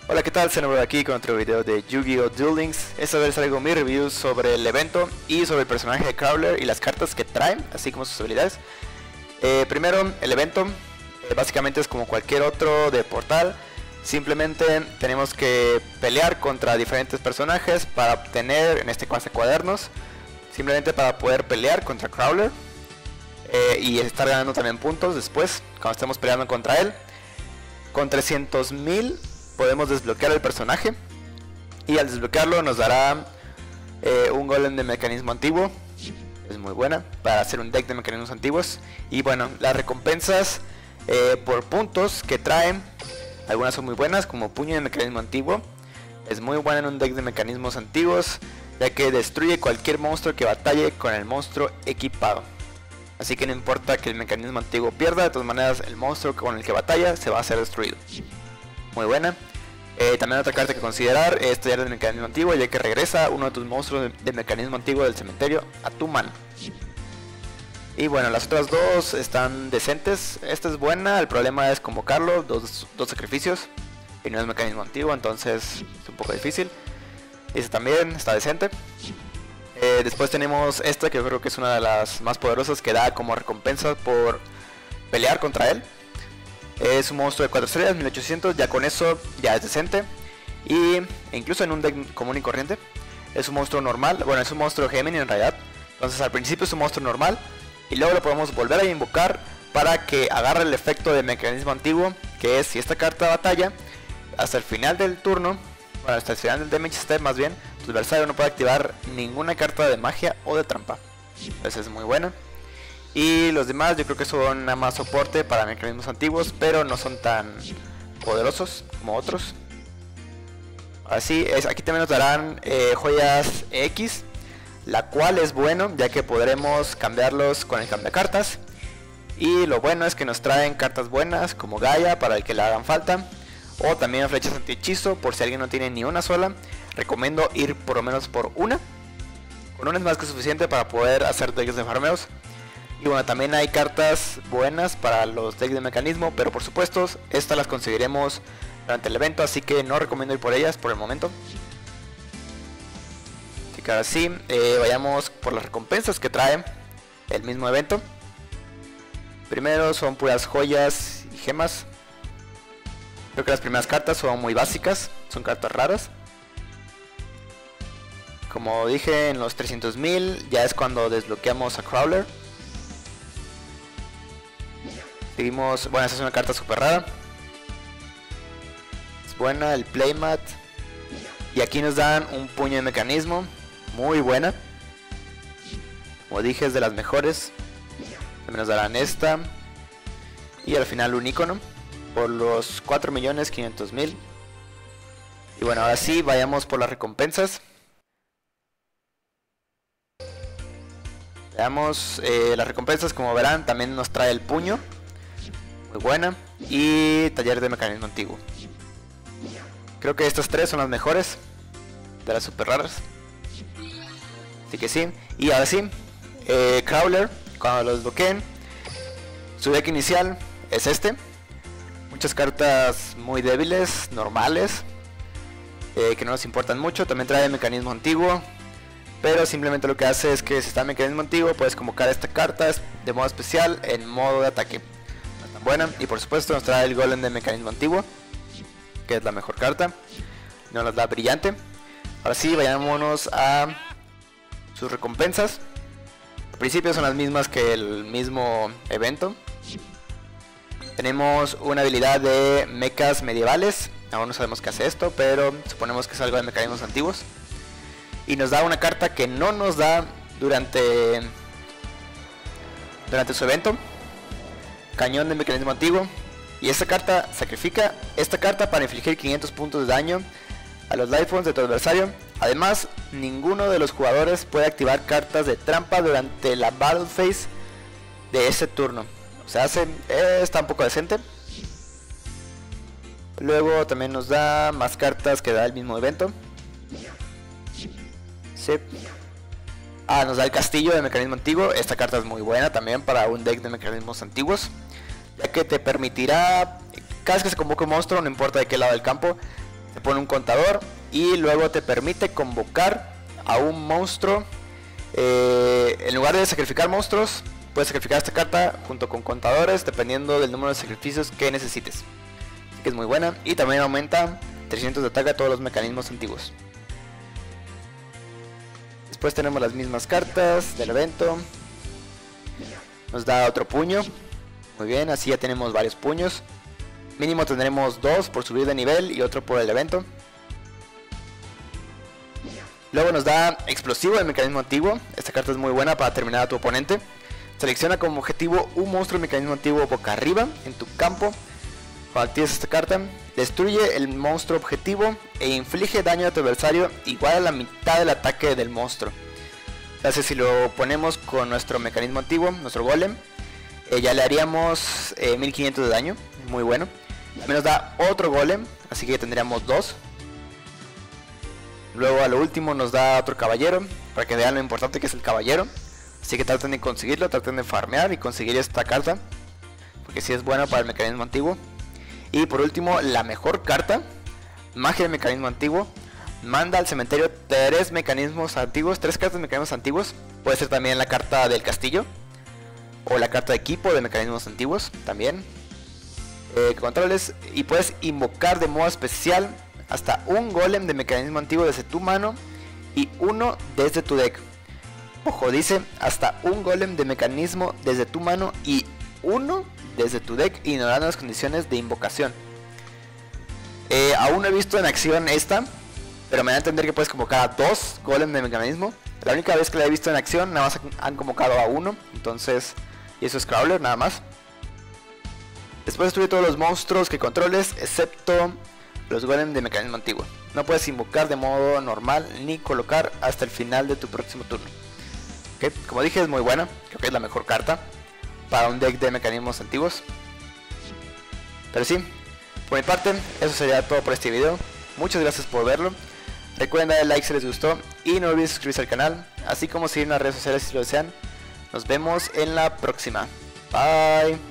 Hola, ¿qué tal? Xenobro aquí con otro video de Yu-Gi-Oh! Duel Links. Esta vez traigo mi review sobre el evento y sobre el personaje de Crowler y las cartas que traen, así como sus habilidades. Primero, el evento básicamente es como cualquier otro de Portal. Simplemente tenemos que pelear contra diferentes personajes para obtener, en este caso, cuadernos. Simplemente para poder pelear contra Crowler y estar ganando también puntos después, cuando estemos peleando contra él. Con 300.000 podemos desbloquear el personaje y al desbloquearlo nos dará un golem de mecanismo antiguo. Es muy buena para hacer un deck de mecanismos antiguos. Y bueno, las recompensas por puntos que traen, algunas son muy buenas, como puño de mecanismo antiguo. Es muy buena en un deck de mecanismos antiguos, ya que destruye cualquier monstruo que batalle con el monstruo equipado. Así que no importa que el mecanismo antiguo pierda, de todas maneras el monstruo con el que batalla se va a ser destruido. Muy buena. También otra carta que considerar es tallar del mecanismo antiguo, ya que regresa uno de tus monstruos de mecanismo antiguo del cementerio a tu mano. Y bueno, las otras dos están decentes. Esta es buena, el problema es convocarlo, dos sacrificios. Y no es mecanismo antiguo, entonces es un poco difícil. Esta también está decente. Después tenemos esta, que yo creo que es una de las más poderosas, que da como recompensa por pelear contra él. Es un monstruo de 4 estrellas, 1800, ya con eso ya es decente. E incluso en un deck común y corriente. Es un monstruo normal, bueno, es un monstruo Gemini en realidad. Entonces al principio es un monstruo normal y luego lo podemos volver a invocar para que agarre el efecto de mecanismo antiguo, que es si esta carta batalla hasta el final del turno, bueno, hasta el final del damage step más bien, tu adversario no puede activar ninguna carta de magia o de trampa. Entonces es muy buena. Y los demás yo creo que son nada más soporte para mecanismos antiguos, pero no son tan poderosos como otros. Así es, aquí también nos darán joyas X, la cual es bueno, ya que podremos cambiarlos con el cambiacartas. Y lo bueno es que nos traen cartas buenas como Gaia para el que le hagan falta, o también flechas anti-hechizo por si alguien no tiene ni una sola. Recomiendo ir por lo menos por una. Con una es más que suficiente para poder hacer decks de farmeos. Y bueno, también hay cartas buenas para los decks de mecanismo, pero por supuesto estas las conseguiremos durante el evento, así que no recomiendo ir por ellas por el momento. Así que ahora sí, vayamos por las recompensas que trae el mismo evento. Primero son puras joyas y gemas. Creo que las primeras cartas son muy básicas, son cartas raras. Como dije, en los 300.000 ya es cuando desbloqueamos a Crowler. Seguimos, bueno, esta es una carta super rara. Es buena, el playmat. Y aquí nos dan un puño de mecanismo, muy buena. Como dije, es de las mejores. También nos darán esta. Y al final un icono por los 4.500.000. Y bueno, ahora sí, vayamos por las recompensas. Veamos, las recompensas, como verán, también nos trae el puño, muy buena, y taller de mecanismo antiguo. Creo que estas tres son las mejores, de las super raras. Así que sí, y ahora sí, Crowler, cuando lo desbloqueen, su deck inicial es este. Muchas cartas muy débiles, normales, que no nos importan mucho. También trae mecanismo antiguo, pero simplemente lo que hace es que si está en mecanismo antiguo puedes convocar esta carta de modo especial en modo de ataque. No es tan buena. Y por supuesto nos trae el golem de mecanismo antiguo, que es la mejor carta, no nos da brillante. Ahora sí, vayámonos a sus recompensas. Al principio son las mismas que el mismo evento. Tenemos una habilidad de mechas medievales. Aún no sabemos qué hace esto, pero suponemos que es algo de mecanismos antiguos. Y nos da una carta que no nos da durante su evento. Cañón de mecanismo antiguo. Y esta carta sacrifica esta carta para infligir 500 puntos de daño a los life points de tu adversario. Además, ninguno de los jugadores puede activar cartas de trampa durante la battle phase de ese turno. O sea, está un poco decente. Luego también nos da más cartas que da el mismo evento. Sí. Nos da el castillo de mecanismo antiguo. Esta carta es muy buena también para un deck de mecanismos antiguos, ya que te permitirá, cada vez que se convoque un monstruo, no importa de qué lado del campo, te pone un contador y luego te permite convocar a un monstruo. En lugar de sacrificar monstruos, puedes sacrificar esta carta junto con contadores dependiendo del número de sacrificios que necesites. Así que es muy buena y también aumenta 300 de ataque a todos los mecanismos antiguos. Después tenemos las mismas cartas del evento. Nos da otro puño. Muy bien, así ya tenemos varios puños. Mínimo tendremos 2 por subir de nivel y otro por el evento. Luego nos da explosivo del mecanismo antiguo. Esta carta es muy buena para terminar a tu oponente. Selecciona como objetivo un monstruo del mecanismo antiguo boca arriba en tu campo. Cuando actives esta carta, destruye el monstruo objetivo e inflige daño a tu adversario igual a la mitad del ataque del monstruo. Entonces si lo ponemos con nuestro mecanismo antiguo, nuestro golem, ya le haríamos 1500 de daño, muy bueno. También nos da otro golem, así que ya tendríamos 2. Luego a lo último nos da otro caballero, para que vean lo importante que es el caballero. Así que traten de conseguirlo, traten de farmear y conseguir esta carta, porque sí es buena para el mecanismo antiguo. Y por último, la mejor carta, magia del mecanismo antiguo. Manda al cementerio 3 mecanismos antiguos, 3 cartas de mecanismos antiguos. Puede ser también la carta del castillo o la carta de equipo de mecanismos antiguos también. Controles, y puedes invocar de modo especial hasta un golem de mecanismo antiguo desde tu mano y uno desde tu deck. Ojo, dice hasta un golem de mecanismo desde tu mano y uno desde tu deck, ignorando las condiciones de invocación. Aún no he visto en acción esta, pero me da a entender que puedes convocar a 2 golems de mecanismo. La única vez que la he visto en acción, nada más han convocado a uno, entonces, y eso es Crawler, nada más. Después destruye todos los monstruos que controles, excepto los golems de mecanismo antiguo. No puedes invocar de modo normal ni colocar hasta el final de tu próximo turno. ¿Okay? Como dije, es muy buena, creo que es la mejor carta para un deck de mecanismos antiguos. Pero sí, por mi parte, eso sería todo por este video. Muchas gracias por verlo. Recuerden darle like si les gustó y no olviden suscribirse al canal, así como seguir en las redes sociales si lo desean. Nos vemos en la próxima. Bye.